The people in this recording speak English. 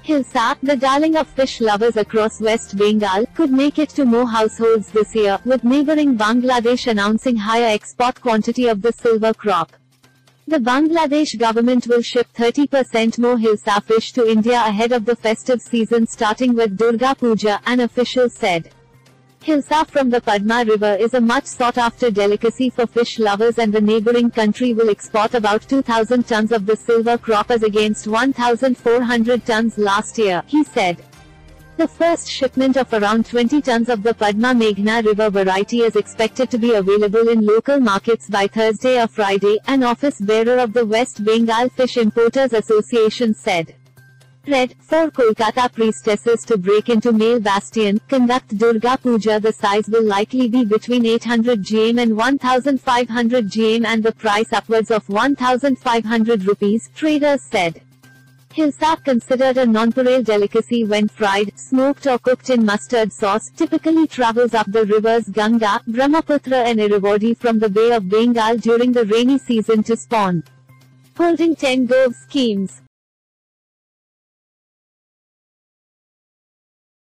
Hilsa, the darling of fish lovers across West Bengal, could make it to more households this year, with neighbouring Bangladesh announcing higher export quantity of the silver crop. The Bangladesh government will ship 30% more Hilsa fish to India ahead of the festive season starting with Durga Puja, an official said. Hilsa from the Padma River is a much sought-after delicacy for fish lovers, and the neighbouring country will export about 2,000 tons of the silver crop as against 1,400 tons last year, he said. The first shipment of around 20 tons of the Padma Meghna River variety is expected to be available in local markets by Thursday or Friday, an office bearer of the West Bengal Fish Importers Association said. Red, for Kolkata priestesses to break into male bastion, conduct Durga Puja. The size will likely be between 800 gm and 1500 gm and the price upwards of 1500 rupees, traders said. Hilsa, considered a nonpareil delicacy when fried, smoked or cooked in mustard sauce, typically travels up the rivers Ganga, Brahmaputra and Irrawaddy from the Bay of Bengal during the rainy season to spawn. Holding 10 Gove schemes.